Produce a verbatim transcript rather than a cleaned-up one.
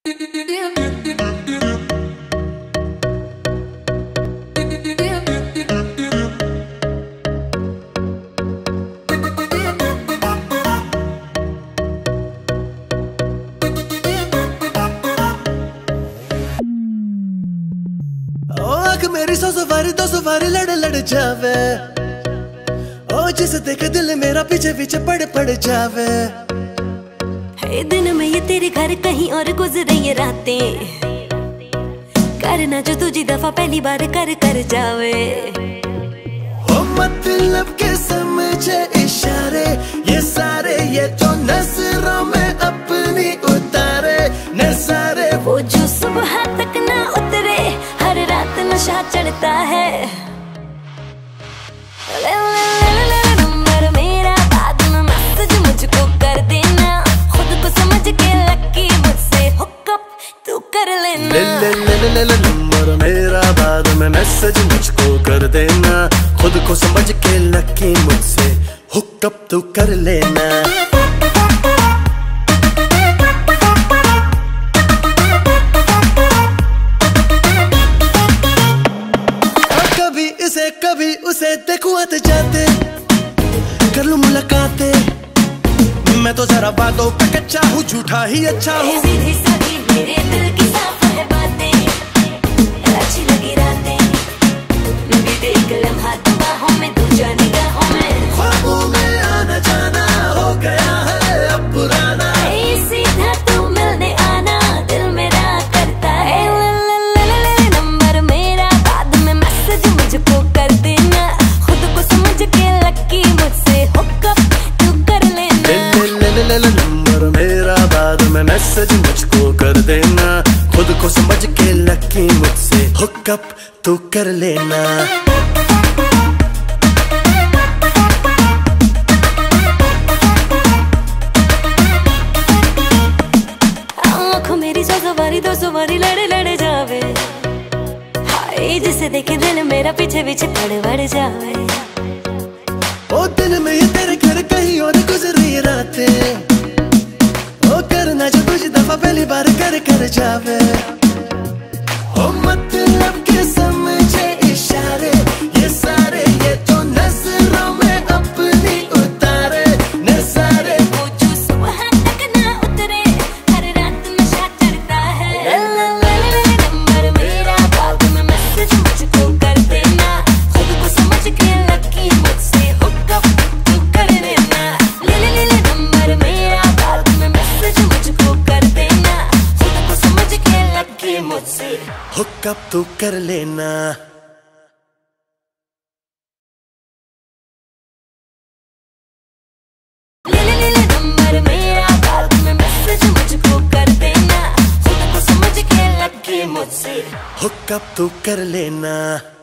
मेरी सौ सवारी दो सवारी लड़ लड़ जावे, ओ जिसे देखे दिल मेरा पीछे पीछे पड़ पड़ जावे। है दिन में ये तेरे घर कहीं और गुजरे ये रातें, करना जो तुझी दफा पहली बार कर कर जावे। ओ मतलब के समझे इशारे ये सारे, ये तो नजरों में अपनी उतारे नजारे। वो जो सुबह तक ना उतरे, हर रात नशा चढ़ता है। ले ले ले ले नंबर मेरा, बाद में मैसेज मुझको कर देना। खुद को समझ के लकी मुझसे हुकअप तू कर लेना। ले ले ले ले ले नंबर मेरा, बाद में मैसेज मुझको कर देना। खुद को समझ के लकी मुझसे हुकअप तू कर लेना। इसे कभी उसे देखूं आते जाते, कर लूं मुलाकातें। मैं तो जरा बातों पे कच्चा हूँ, झूठा ही अच्छा हूँ। सीधी सादी मेरे दिल की साफ है बातें, अच्छी लगी रातें। बीते एक लम्हा बाहों में, तू जाने निगाहों में। ख्वाबों में आना जाना हो गया है अब पुराना। सीधा तू मिलने आना, दिल मेरा करता है। ले ले ले ले नंबर मेरा, बाद में मैसेज मुझको कर देना। खुद को समझ के लकी मुझसे हुकअप तू कर लेना। ले ले ले ले ले नंबर मेरा, बाद में मैसेज मुझको कर देना। खुद को समझ के लकी मुझसे हुकअप तू कर लेना। मेरी सौ सवारी दो सवारी लड़े लड़े जावे, हाय जिसे देखे दिल मेरा पीछे पीछे पड़ पड़ जावे। ओ दिन में ये तेरे घर कहीं और गुजरी रातें, ओ करना जो तुझ दफा पहली बार कर कर जावे। ओ मतलब के समझे इशारे ये सारे, ये तो नजरों में अपनी उतारे नजारे। वो जो सुबह तक ना उतरे, हर रात नशा चढ़ता है। ले ले ले नंबर मेरा, बाद में मैसेज मुझको कर देना। खुद को समझ के लकी मुझसे हुकअप तू कर लेना। ले ले ले नंबर मेरा, बाद में मैसेज मुझको कर देना। खुद को समझ के लकी मुझसे हुकअप तू कर लेना। ले ले ले नंबर मेरा, बाद में मैसेज मुझको कर देना। खुद को समझ के लकी मुझसे हुकअप तू कर लेना।